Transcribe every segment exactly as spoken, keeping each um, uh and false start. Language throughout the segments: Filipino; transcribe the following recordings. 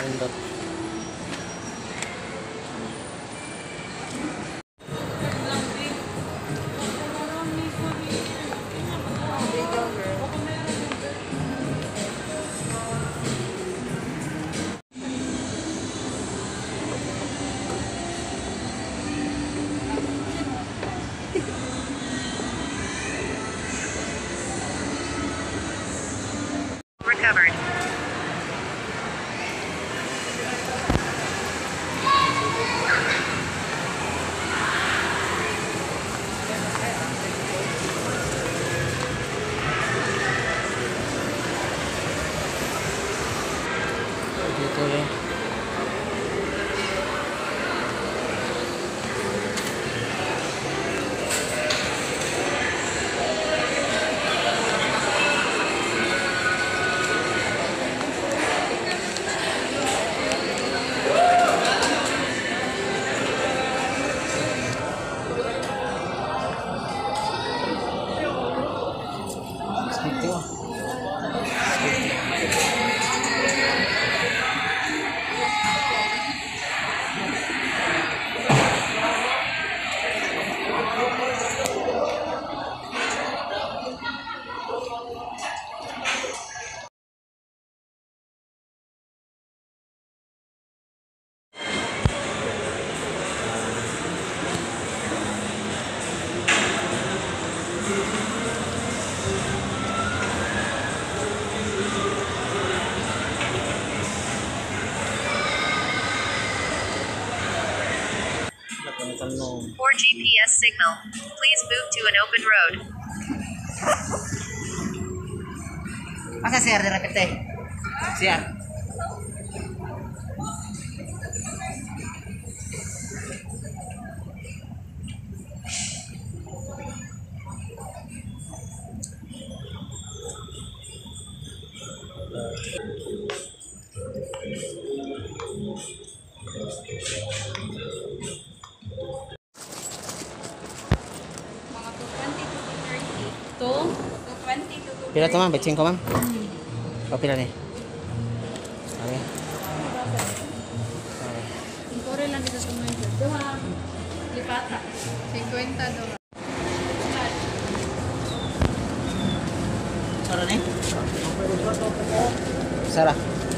Nindot. Recovered. Dito lang. Dito. Poor G P S signal. Please move to an open road. Masa share de repente? Share. Mga two twenty to two thirty. To? two twenty to two thirty. Pila to ma'am? Betsin ko ma'am? O pila ni? Okay. Inkore lang dito sa mga ito. Duha. Lipata. fifty doon. Sara ni? Sara.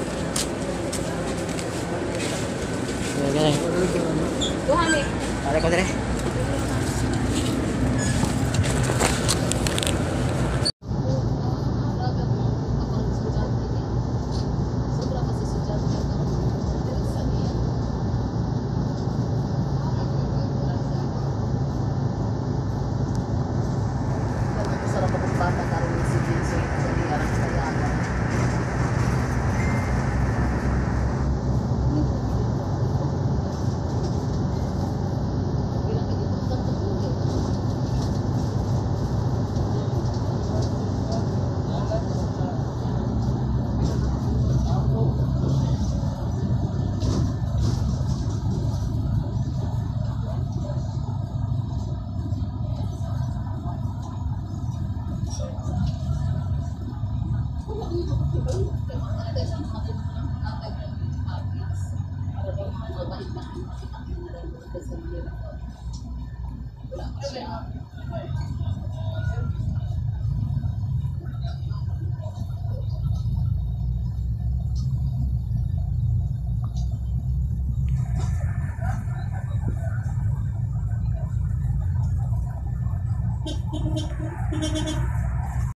Gini gini. Duha ni. Tarik ko dire. Sarap ako bata karon ni si Vincent sa diarang sa yaman. Wala